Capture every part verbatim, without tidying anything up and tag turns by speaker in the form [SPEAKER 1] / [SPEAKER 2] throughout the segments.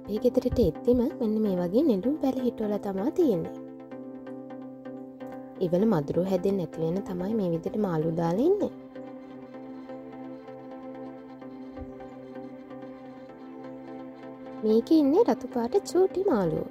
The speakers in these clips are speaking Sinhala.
[SPEAKER 1] අපේ ගෙදරට එද්දිම මෙන්න මේ වගේ නෙළුම් පැල හිටවල තමා තියෙන්නේ. ඉවල මදුරු හැදෙන්නේ නැති වෙන තමයි මේ විදිහට මාළු දාලා ඉන්නේ. මේකේ ඉන්නේ රතු පාට චූටි මාළුවෝ.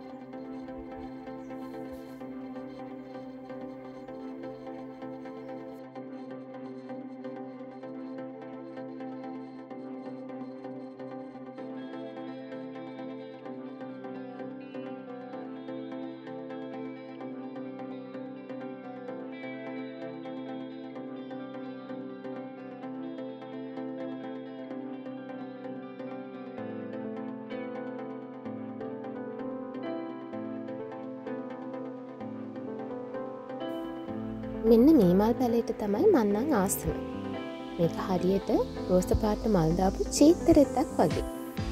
[SPEAKER 1] මෙන්න මේ මල් පැලයට තමයි මන්නම් ආසම. මේක හරියට රෝස පාට මල් දාපු චීත්තරෙත්තක් වගේ.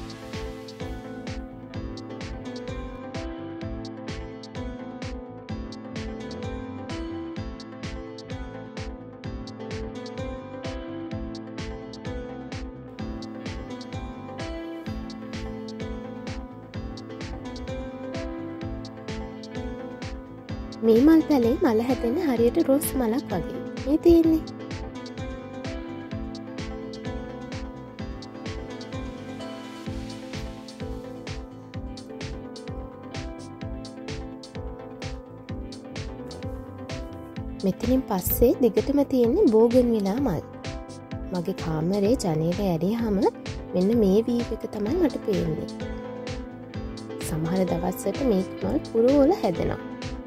[SPEAKER 1] මේ මල් පැලේ මල හැදෙන්නේ හරියට රෝස් මලක් වගේ. මේ තියෙන්නේ. මෙතනින් පස්සේ දිගටම තියෙන්නේ බෝගන්විලා මල්. මගේ කාමරේ ජනේලේ ඇරියාම මෙන්න මේ වීව් එක තමයි මට පේන්නේ. සමහර දවස්වල මේ මල් පුරවල හැදෙනවා.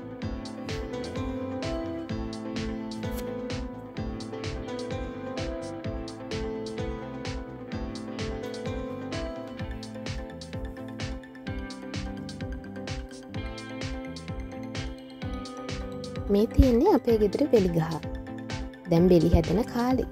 [SPEAKER 1] මේ තියෙන්නේ අපේ ගෙදර බෙලි ගහ. දැන් බෙලි හැදෙන කාලේ.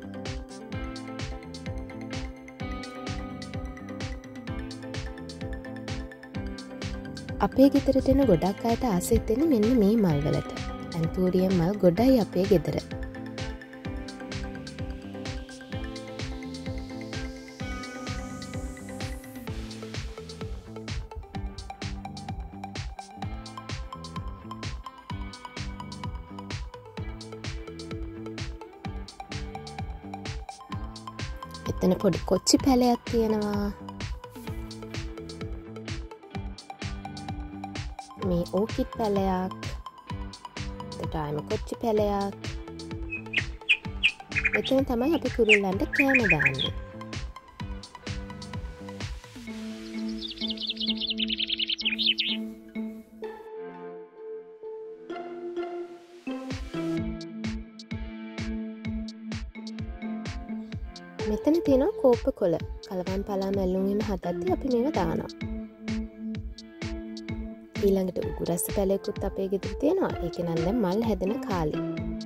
[SPEAKER 1] අපේ ගෙදරට එන ගොඩක් අයට ආස හිතෙන්නේ මෙන්න මේ මල් වලට. ඇන්තූරියම් මල් ගොඩයි අපේ ගෙදර. එතන පොඩි කොච්චි පැලයක් තියෙනවා. මේ ඕකිඩ් පැලයක්. එතනම කොච්චි පැලයක්. එතන තමයි අපි කුරුල්ලන්ට කෑම දාන්නේ. මෙතන තියෙනවා කෝප්ප කොළ. කලවම් පලා මැල්ලුම් වීම හදද්දී අපි මේවා දානවා. ඊළඟට උගුරස්ස පැලයකුත් අපේ ගෙදර තියෙනවා. ඒක නම් දැන් මල් හැදෙන කාලේ.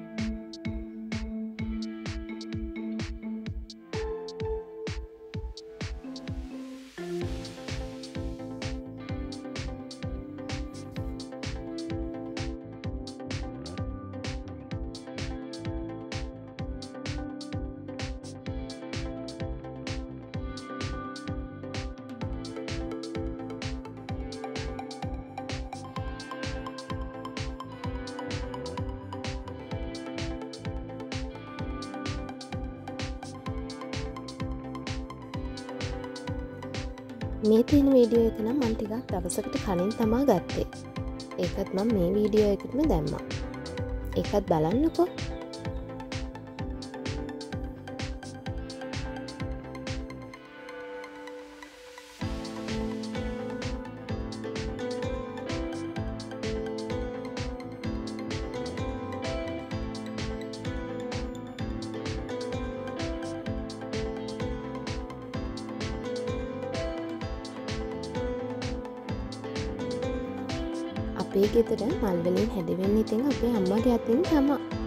[SPEAKER 1] මේ තියෙන වීඩියෝ එක නම් මම ටිකක් දවසකට කලින් තමා ගත්තේ. ඒකත් මම මේ වීඩියෝ එකටම දැම්මා. ඒකත් බලන්නකෝ. අපේ ගෙදර මල් වලින් හැදෙන්නේ ඉතින් අපේ අම්මගේ අතින් තමයි.